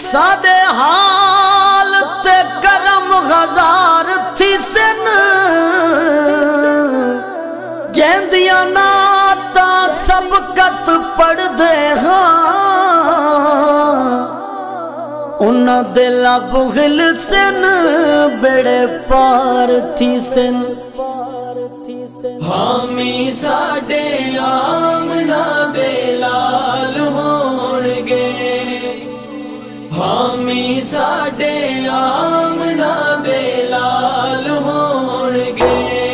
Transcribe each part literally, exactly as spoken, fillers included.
साडे हाल ते करम हजार थी सन जैंदिया नाता सबकत पढ़ दे हाँ उन्ना दिला बुगल सन बेड़े पार थी सन हामी साडे आमना दे लाल होणगे हामी साडे आमना दे लाल होणगे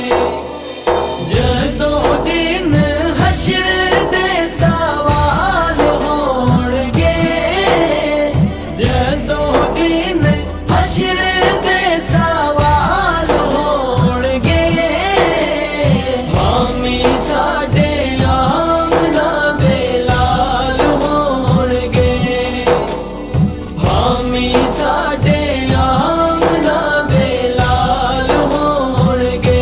जदों दिन हशर दे सवाल होणगे जदों दिन हशर दे सवाल होणगे हामी साडे आमना दे लाल होणगे हामी साडे आमना दे लाल होणगे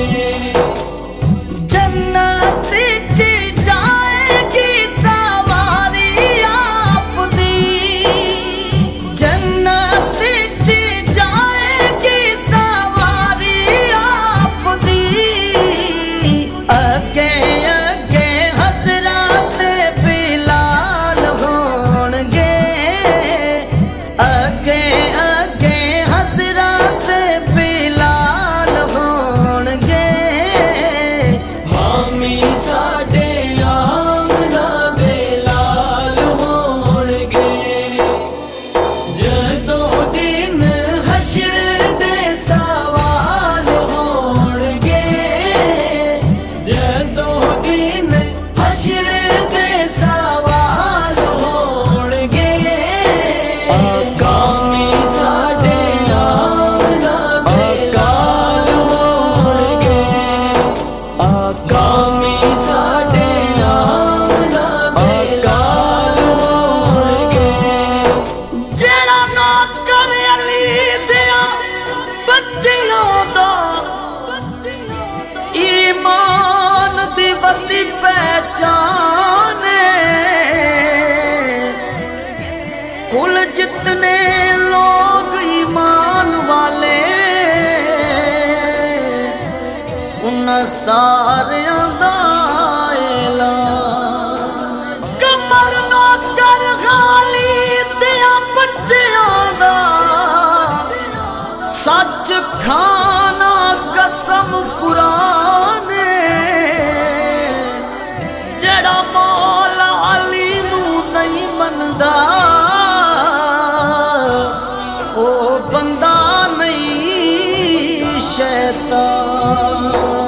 जन्नत च जाएगी सवारी आपदी जन्नत च जाएगी सवारी आपदी अगे अगे हज़रत बिलाल होणगे अगे अगे हज़रत बिलाल होणगे हामी साडे आमना दे लाल होणगे जदों दिन हशर दे सवाल होणगे जदों दिन हशर दे सवाल होणगे हामी साडे आमना दे लाल होणगे हामी साडे आमना दे लाल होणगे जेड़ा नौकर अली दिया बच्चियों दा ईमान दी वती पहचान कुल जितने लोग ईमान वाले उन सारियां दा ऐलान कमर नौकर खाली दिया बच्चियों दा सच खाना कसम कुरान जेड़ा मौला अली नू नहीं मनदा ओ बंदा नहीं शैतान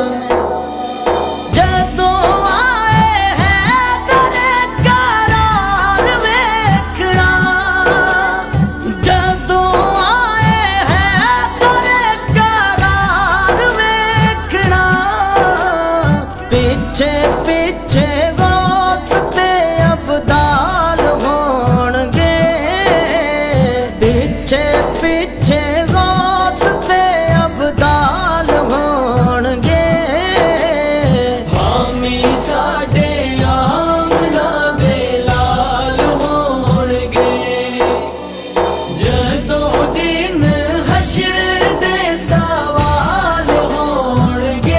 जदों आए है तेरे करार वेखना जदों आए है तेरे करार वेखना पीछे पीछे गौस ते अब्दाल होणगे पीछे पीछे गौस ते अब्दाल होणगे हामी साडे आमना दे लाल होणगे जदों दिन हशर दे सवाल होणगे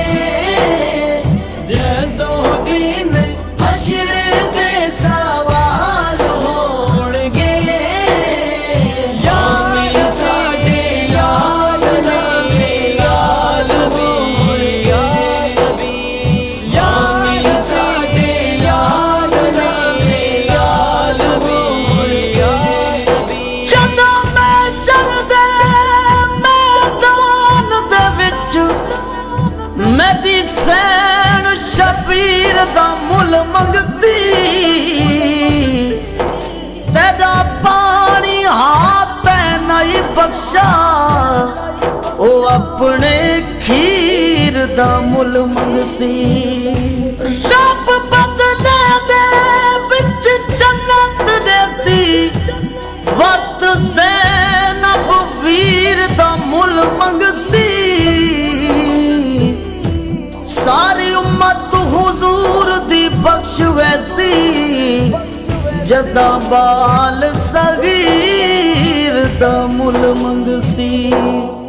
जदों दिन हशर दे सवाल होणगे हामी साडे आमना दे लाल होणगे हामी साडे आमना दे लाल होणगे जदों महशर दे मैदान दे विच मेरी सैन शबीर दा मुल मंगदी तेरा पानी हाथ नहीं बख्शा ओ अपने खीर दा मुल मंगसी रब बदले दे विच जन्नत देसी वक्त ज़ैनब वीर दा मुल मंगसी सारी उम्मत हुजूर दी बख्श वैसी जदा बाल सगीर दा मुल मंगसी।